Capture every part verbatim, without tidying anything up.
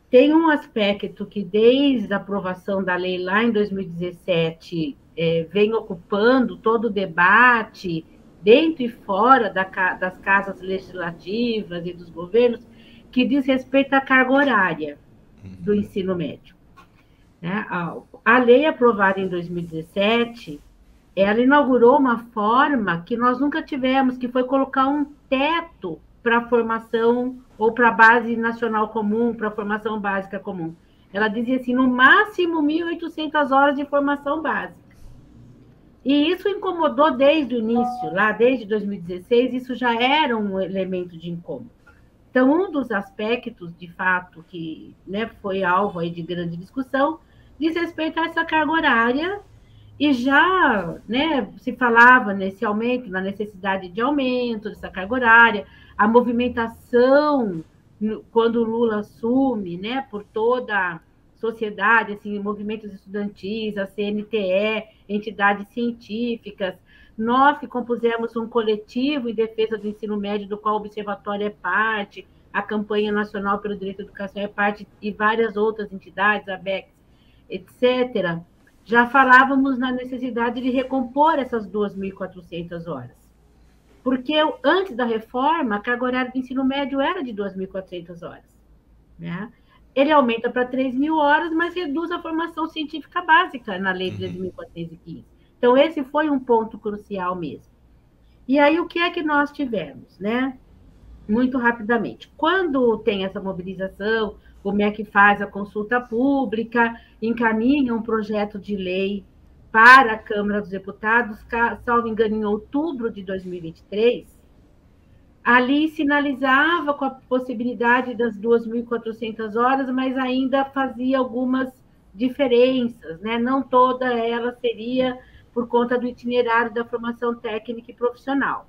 tem um aspecto que, desde a aprovação da lei lá em dois mil e dezessete, é, vem ocupando todo o debate, dentro e fora da, das casas legislativas e dos governos, que diz respeito à carga horária do ensino médio. Né? A, a lei aprovada em dois mil e dezessete, ela inaugurou uma forma que nós nunca tivemos, que foi colocar um teto para a formação ou para a base nacional comum, para a formação básica comum. Ela dizia assim, no máximo mil e oitocentas horas de formação básica. E isso incomodou desde o início, lá desde dois mil e dezesseis, isso já era um elemento de incômodo. Então, um dos aspectos, de fato, que, né, foi alvo aí de grande discussão, diz respeito a essa carga horária, e já, né, se falava nesse aumento, na necessidade de aumento dessa carga horária, a movimentação, quando o Lula assume, né, por toda a sociedade, assim, movimentos estudantis, a C N T E, entidades científicas, nós que compusemos um coletivo em defesa do ensino médio, do qual o Observatório é parte, a Campanha Nacional pelo Direito à Educação é parte, e várias outras entidades, a B E C, etcétera, já falávamos na necessidade de recompor essas duas mil e quatrocentas horas. Porque antes da reforma, a carga horária do ensino médio era de duas mil e quatrocentas horas. Né? Ele aumenta para três mil horas, mas reduz a formação científica básica na Lei treze mil quatrocentos e quinze. Então, esse foi um ponto crucial mesmo. E aí, o que é que nós tivemos? Né? Muito rapidamente. Quando tem essa mobilização, o M E C faz a consulta pública, encaminha um projeto de lei para a Câmara dos Deputados, salvo engano, em outubro de dois mil e vinte e três, ali sinalizava com a possibilidade das duas mil e quatrocentas horas, mas ainda fazia algumas diferenças, né? Não toda ela seria por conta do itinerário da formação técnica e profissional.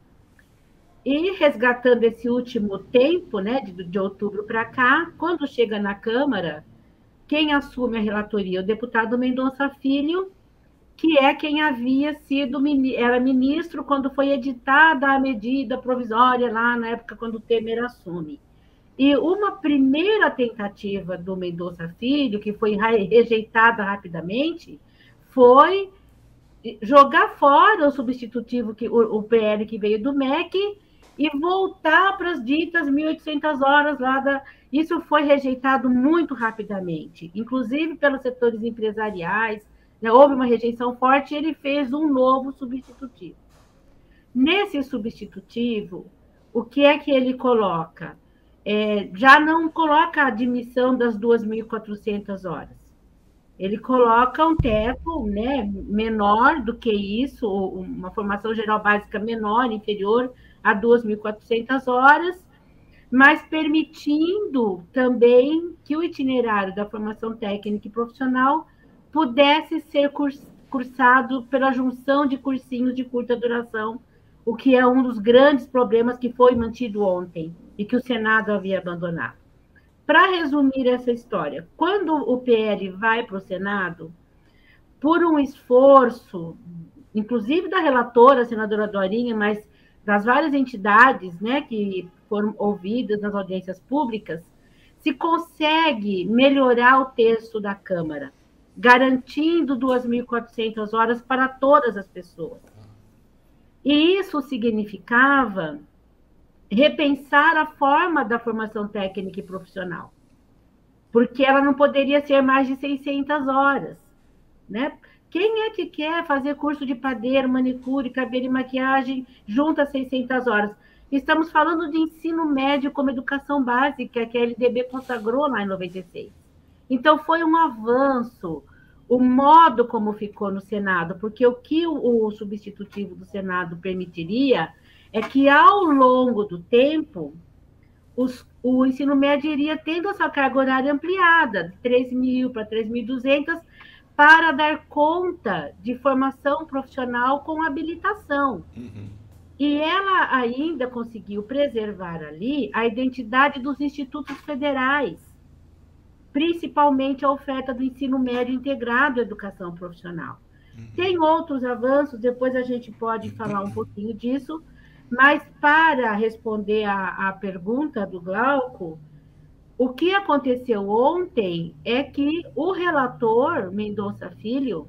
E resgatando esse último tempo, né, de, de outubro para cá, quando chega na Câmara, quem assume a relatoria? O deputado Mendonça Filho, que é quem havia sido, era ministro quando foi editada a medida provisória, lá na época quando o Temer assume. E uma primeira tentativa do Mendonça Filho, que foi rejeitada rapidamente, foi jogar fora o substitutivo, que, o, o P L que veio do M E C, e voltar para as ditas mil e oitocentas horas lá da... Isso foi rejeitado muito rapidamente, inclusive pelos setores empresariais, né? Houve uma rejeição forte e ele fez um novo substitutivo. Nesse substitutivo, o que é que ele coloca? É, já não coloca a admissão das duas mil e quatrocentas horas. Ele coloca um teto, né, menor do que isso, uma formação geral básica menor, inferior a duas mil e quatrocentas horas, mas permitindo também que o itinerário da formação técnica e profissional pudesse ser cursado pela junção de cursinhos de curta duração, o que é um dos grandes problemas que foi mantido ontem e que o Senado havia abandonado. Para resumir essa história, quando o P L vai para o Senado, por um esforço, inclusive da relatora, a senadora Dorinha, mas das várias entidades, né, que foram ouvidas nas audiências públicas, se consegue melhorar o texto da Câmara, garantindo duas mil e quatrocentas horas para todas as pessoas. E isso significava repensar a forma da formação técnica e profissional, porque ela não poderia ser mais de seiscentas horas, né? Quem é que quer fazer curso de padeiro, manicure, cabelo e maquiagem junto a seiscentas horas? Estamos falando de ensino médio como educação básica, que a L D B consagrou lá em noventa e seis. Então, foi um avanço, o modo como ficou no Senado, porque o que o, o substitutivo do Senado permitiria é que, ao longo do tempo, os, o ensino médio iria tendo a sua carga horária ampliada, de três mil para três mil e duzentas, para dar conta de formação profissional com habilitação. Uhum. E ela ainda conseguiu preservar ali a identidade dos institutos federais, principalmente a oferta do ensino médio integrado à educação profissional. Uhum. Tem outros avanços, depois a gente pode falar um pouquinho disso, mas para responder à pergunta do Glauco, O que aconteceu ontem é que o relator, Mendonça Filho,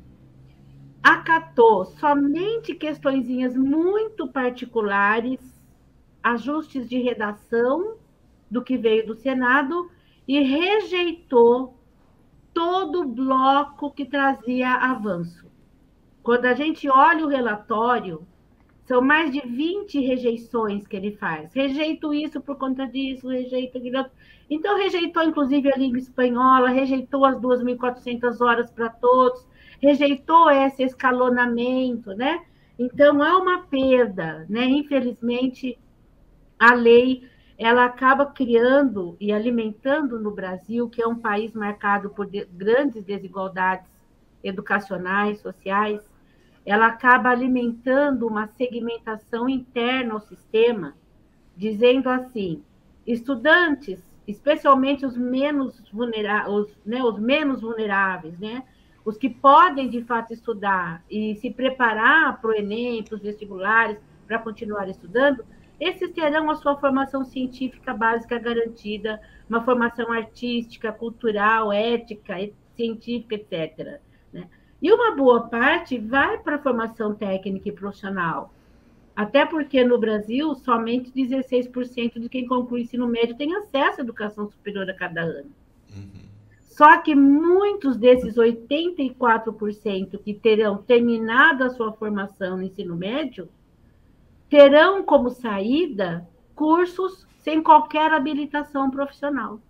acatou somente questõezinhas muito particulares, ajustes de redação do que veio do Senado e rejeitou todo o bloco que trazia avanço. Quando a gente olha o relatório, são mais de vinte rejeições que ele faz. Rejeito isso por conta disso, rejeito aquilo. Então, rejeitou, inclusive, a língua espanhola, rejeitou as duas mil e quatrocentas horas para todos, rejeitou esse escalonamento, né? Então, há uma perda, né? Infelizmente, a lei ela acaba criando e alimentando no Brasil, que é um país marcado por de, grandes desigualdades educacionais, sociais, ela acaba alimentando uma segmentação interna ao sistema, dizendo assim, estudantes, especialmente os menos vulneráveis, os, né, os menos vulneráveis, né, os que podem de fato estudar e se preparar para o Enem, para os vestibulares, para continuar estudando, esses terão a sua formação científica básica garantida, uma formação artística, cultural, ética, científica, etcétera. Né? E uma boa parte vai para a formação técnica e profissional. Até porque no Brasil, somente dezesseis por cento de quem conclui ensino médio tem acesso à educação superior a cada ano. Uhum. Só que muitos desses oitenta e quatro por cento que terão terminado a sua formação no ensino médio terão como saída cursos sem qualquer habilitação profissional.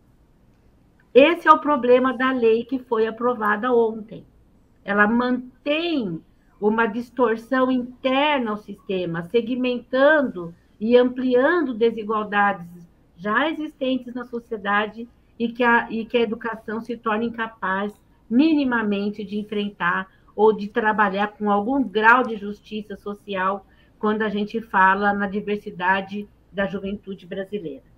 Esse é o problema da lei que foi aprovada ontem. Ela mantém uma distorção interna ao sistema, segmentando e ampliando desigualdades já existentes na sociedade e que a, e que a educação se torne incapaz minimamente de enfrentar ou de trabalhar com algum grau de justiça social quando a gente fala na diversidade da juventude brasileira.